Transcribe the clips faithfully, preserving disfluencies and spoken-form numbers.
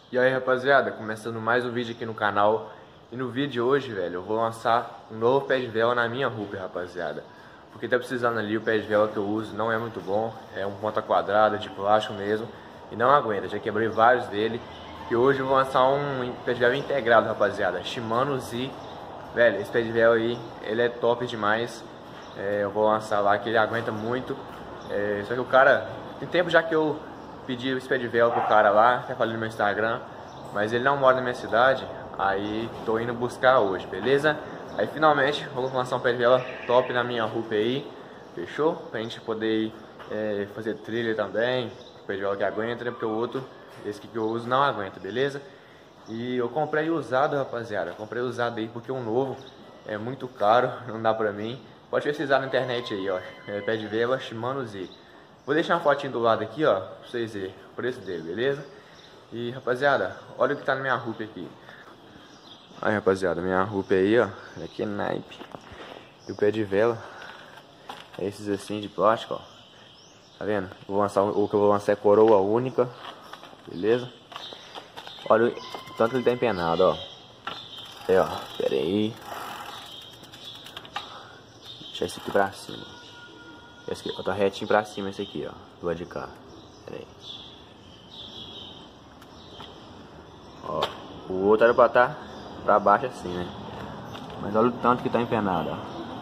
E aí, rapaziada, começando mais um vídeo aqui no canal. E no vídeo de hoje, velho, eu vou lançar um novo pé de vela na minha Rupi, rapaziada. Porque tá precisando ali, o pé de vela que eu uso não é muito bom. É um ponta quadrada, de plástico mesmo. E não aguenta, já quebrei vários dele. E hoje eu vou lançar um pé de vela integrado, rapaziada. Shimano Z. Velho, esse pé de vela aí, ele é top demais. É, eu vou lançar lá, que ele aguenta muito. É, só que o cara, tem tempo já que eu pedi esse pé de vela pro cara lá, até falei no meu Instagram, mas ele não mora na minha cidade, aí tô indo buscar hoje, beleza? Aí finalmente vou lançar um pé de vela top na minha Rupi aí, fechou? Pra gente poder é, fazer trilha também, pé de vela que aguenta, né? Porque o outro, esse que eu uso, não aguenta, beleza? E eu comprei usado, rapaziada, comprei usado aí porque o novo é muito caro, não dá pra mim. Pode pesquisar na internet aí, ó, é, pé de vela Shimano Z. Vou deixar uma fotinho do lado aqui, ó, pra vocês verem o preço dele, beleza? E, rapaziada, olha o que tá na minha Rupi aqui. Aí, rapaziada, minha Rupi aí, ó, aqui é naipe. E o pé de vela é esses assim de plástico, ó. Tá vendo? Eu vou lançar, o que eu vou lançar é coroa única, beleza? Olha o tanto que ele tá empenado, ó. Aí, ó, pera aí. Deixa esse aqui pra cima. Esse aqui, ó, tá retinho pra cima esse aqui, ó, do lado de cá. Pera aí. Ó, o outro era pra estar pra baixo assim, né? Mas olha o tanto que tá empenado, ó.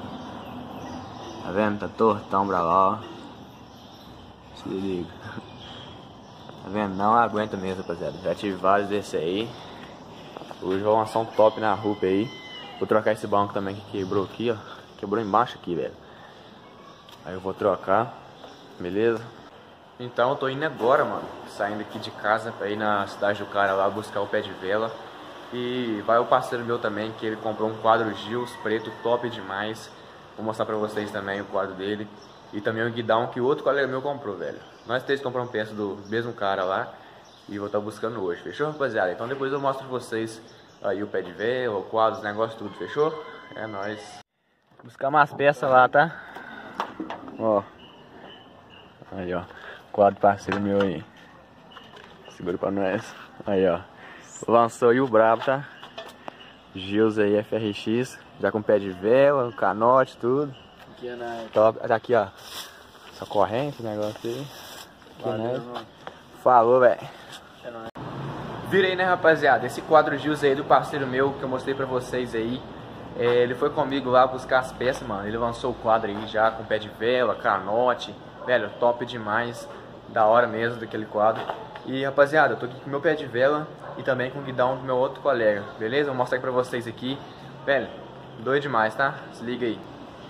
Tá vendo? Tá tortão pra lá, ó. Se liga. Tá vendo? Não aguenta mesmo, rapaziada. Já tive vários desse aí. Hoje vou lançar um top na Rupi aí. Vou trocar esse banco também que quebrou aqui, ó. Quebrou embaixo aqui, velho. Aí eu vou trocar, beleza? Então eu tô indo agora, mano, saindo aqui de casa pra ir na cidade do cara lá buscar o pé de vela. E vai o parceiro meu também, que ele comprou um quadro Gils preto top demais. Vou mostrar pra vocês também o quadro dele. E também o guidão que o outro colega meu comprou, velho. Nós três compramos peça do mesmo cara lá. E vou estar buscando hoje, fechou, rapaziada? Então depois eu mostro pra vocês aí o pé de vela, o quadro, os negócios, tudo, fechou? É nóis. Buscar umas peças lá, tá? Ó, aí ó, quadro parceiro meu aí, segura pra nós, aí ó, lançou aí o brabo, tá? Gils aí, F R X, já com pé de vela, canote, tudo. Aqui é na... Top, aqui ó, essa corrente, negócio aí. Valeu, né? Falou, velho. É nóis. Virei, né, rapaziada, esse quadro Gils aí do parceiro meu, que eu mostrei pra vocês aí. É, ele foi comigo lá buscar as peças, mano. Ele lançou o quadro aí já com pé de vela, canote. Velho, top demais. Da hora mesmo daquele quadro. E rapaziada, eu tô aqui com meu pé de vela e também com o guidão do meu outro colega, beleza? Vou mostrar aqui pra vocês aqui. Velho, doido demais, tá? Se liga aí.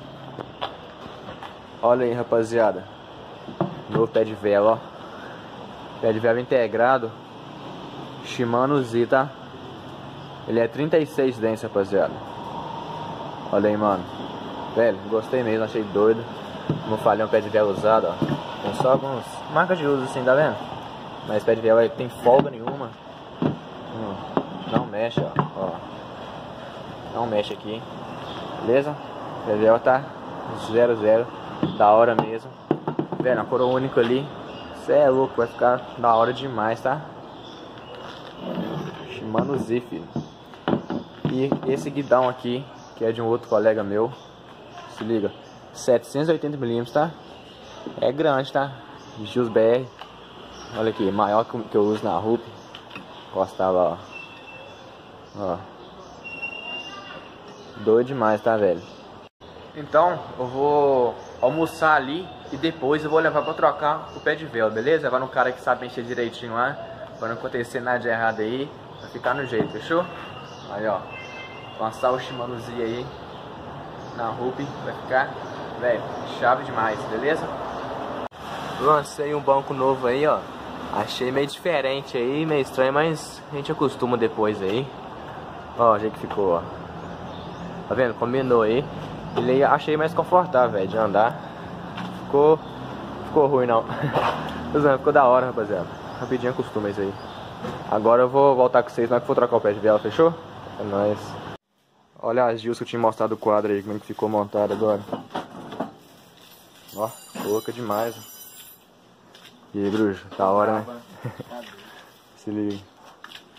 Olha aí, rapaziada. Meu pé de vela, ó. Pé de vela integrado Shimano Z, tá? Ele é trinta e seis dentes, rapaziada. Olha aí, mano. Velho, gostei mesmo, achei doido. Como falei, um pé de vela usado, ó. Tem só algumas marcas de uso assim, tá vendo? Mas pé de vela aí tem folga nenhuma. Hum, não mexe, ó. ó. Não mexe aqui. Beleza? Pé de vela tá zero zero. Da hora mesmo. Velho, a coroa única ali. Cê é louco, vai ficar da hora demais, tá? Shimano Z, filho. E esse guidão aqui, que é de um outro colega meu, se liga, setecentos e oitenta milímetros, tá? É grande, tá? Gils B R. Olha aqui, maior que eu uso na Rupi. Encostar lá, ó. Ó. Doido demais, tá, velho? Então, eu vou almoçar ali e depois eu vou levar pra trocar o pé de vela, beleza? Vai no cara que sabe mexer direitinho lá, pra não acontecer nada de errado aí, pra ficar no jeito, fechou? Aí, ó. Lançar o Shimano Z aí na Rupi, vai ficar, velho, chave demais, beleza? Lancei um banco novo aí, ó. Achei meio diferente aí, meio estranho, mas a gente acostuma depois aí. Ó, o jeito que ficou, ó. Tá vendo? Combinou aí. Ele achei mais confortável, velho, de andar. Ficou... Ficou ruim, não. Ficou da hora, rapaziada. Rapidinho acostuma isso aí. Agora eu vou voltar com vocês, na hora que for trocar o pé de vela, fechou? É nóis. Olha as Gils que eu tinha mostrado o quadro aí, como é que ficou montado agora. Ó, louca demais. E aí, bruxo, da hora, né? Se liga.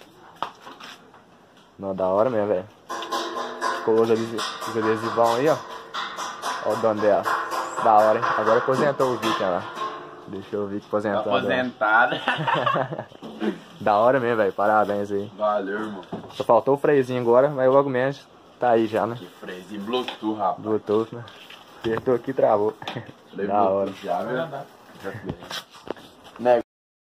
Não, da hora mesmo, velho. Colou os adesivão aí, ó. Ó o dono dela. Da hora, hein? Agora aposentou o Viking lá. Deixou o Viking aposentado. Aposentado. Da hora mesmo, velho. Parabéns aí. Valeu, irmão. Só faltou o freiozinho agora, mas logo menos tá aí já, né? Que freiozinho Bluetooth, rapaz. Bluetooth, né? Apertou aqui e travou. Da hora. Já, viu? Já fui. Né?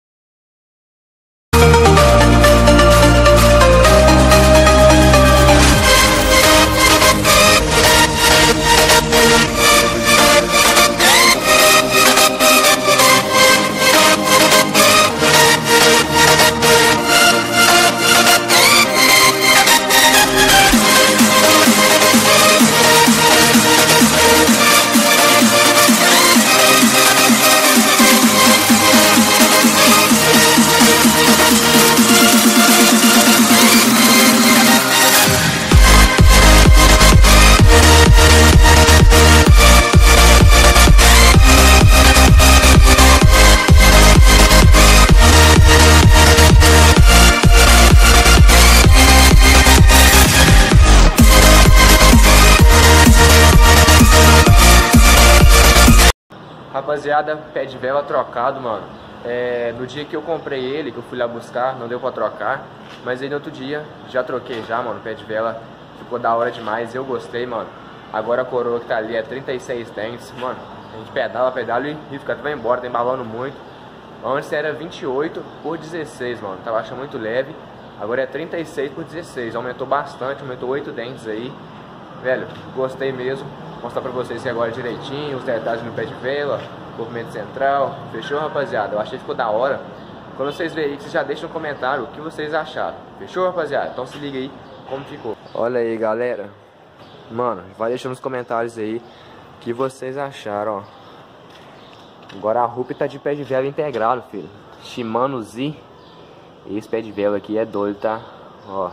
Rapaziada, pé de vela trocado, mano. É, no dia que eu comprei ele, que eu fui lá buscar, não deu pra trocar. Mas aí no outro dia, já troquei já, mano. O pé de vela ficou da hora demais, eu gostei, mano. Agora a coroa que tá ali é trinta e seis dentes, mano. A gente pedala, pedala e, e fica até vai embora, tá embalando muito. Antes era vinte e oito por dezesseis, mano. Tava achando muito leve. Agora é trinta e seis por dezesseis. Aumentou bastante, aumentou oito dentes aí. Velho, gostei mesmo. Vou mostrar pra vocês aqui agora direitinho os detalhes no pé de vela, movimento central. Fechou, rapaziada? Eu achei que ficou da hora. Quando vocês verem aí, vocês já deixam no comentário o que vocês acharam. Fechou, rapaziada? Então se liga aí como ficou. Olha aí, galera. Mano, vai deixando nos comentários aí o que vocês acharam, ó. Agora a Rupi tá de pé de vela integrado, filho. Shimano Z. Esse pé de vela aqui é doido, tá? Ó.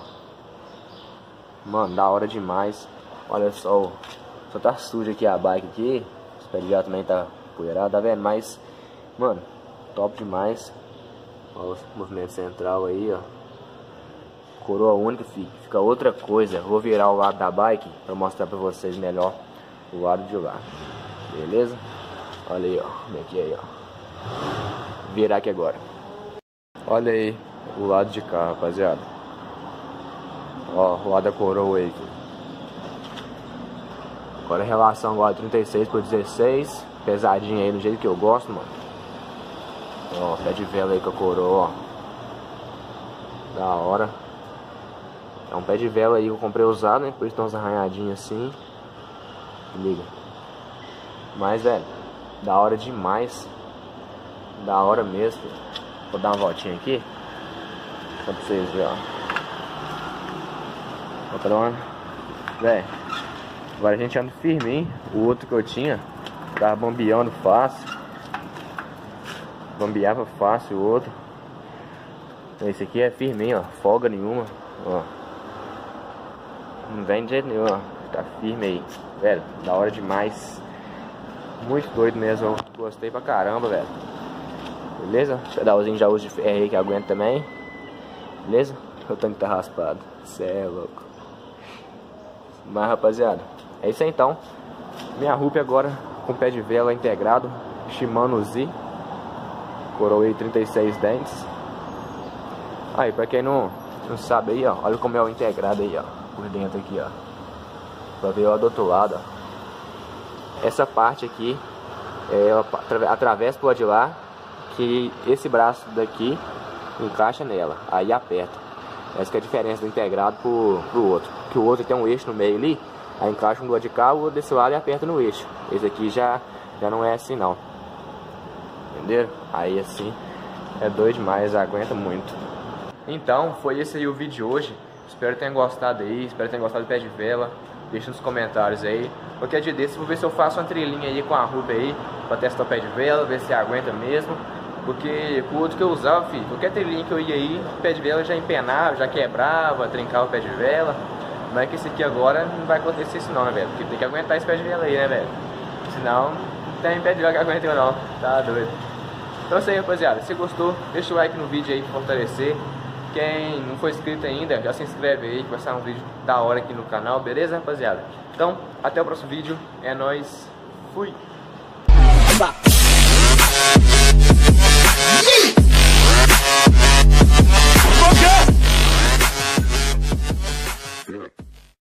Mano, da hora demais. Olha só, ó. Só tá sujo aqui a bike aqui. Esse pé de vela também tá poeirado, tá vendo? Mas, mano, top demais. Ó, o movimento central aí, ó. Coroa única, filho. Fica outra coisa. Vou virar o lado da bike pra mostrar pra vocês melhor o lado de lá. Beleza? Olha aí, ó. Como é que é aí, ó. Virar aqui agora. Olha aí o lado de cá, rapaziada. Ó, o lado da coroa aí, filho. Agora a relação agora trinta e seis por dezesseis. Pesadinho aí do jeito que eu gosto, mano. Ó, pé de vela aí com a coroa, ó. Da hora. É um pé de vela aí que eu comprei usado, né? Por isso tem uns arranhadinhos assim. Liga. Mas, velho, da hora demais. Da hora mesmo. Vou dar uma voltinha aqui só pra vocês verem, ó. Patrona. Velho, agora a gente anda firme, hein? O outro que eu tinha tava bambeando fácil. Bambeava fácil o outro. Então esse aqui é firme, ó. Folga nenhuma, ó. Não vem de jeito nenhum, ó. Tá firme aí, velho. Da hora demais. Muito doido mesmo, eu gostei pra caramba, velho. Beleza? Pedalzinho já uso de ferro aí que aguenta também. Beleza? O tanque tá raspado. Cê é louco. Mas, rapaziada, é isso aí então. Minha Rupi agora com pé de vela integrado. Shimano Z. Coroa aí trinta e seis dentes. Aí, pra quem não, não sabe aí, ó. Olha como é o integrado aí, ó. Por dentro aqui, ó. Pra ver ó, do outro lado, ó. Essa parte aqui é, ela atravessa pro lado de lá, que esse braço daqui encaixa nela, aí aperta. Essa que é a diferença do integrado pro, pro outro. Que o outro tem um eixo no meio ali, aí encaixa um do lado de cá, o outro desse lado e aperta no eixo. Esse aqui já, já não é assim não. Entenderam? Aí assim é doido demais, aguenta muito. Então, foi esse aí o vídeo de hoje. Espero que tenham gostado aí, espero que tenham gostado do pé de vela. Deixa nos comentários aí. Qualquer dia desse, vou ver se eu faço uma trilhinha aí com a Rupi aí, pra testar o pé de vela, ver se aguenta mesmo. Porque com o outro que eu usava, filho, qualquer trilhinha que eu ia aí, o pé de vela já empenava, já quebrava, trincava o pé de vela. Mas que esse aqui agora não vai acontecer isso não, né, velho? Porque tem que aguentar esse pé de vela aí, né, velho? Senão, não tem pé de vela que aguenta eu não, tá doido. Então é isso aí, rapaziada. Se gostou, deixa o like no vídeo aí pra fortalecer. Quem não for inscrito ainda, já se inscreve aí que vai sair um vídeo da hora aqui no canal, beleza, rapaziada? Então, até o próximo vídeo. É nóis. Fui! Yeah.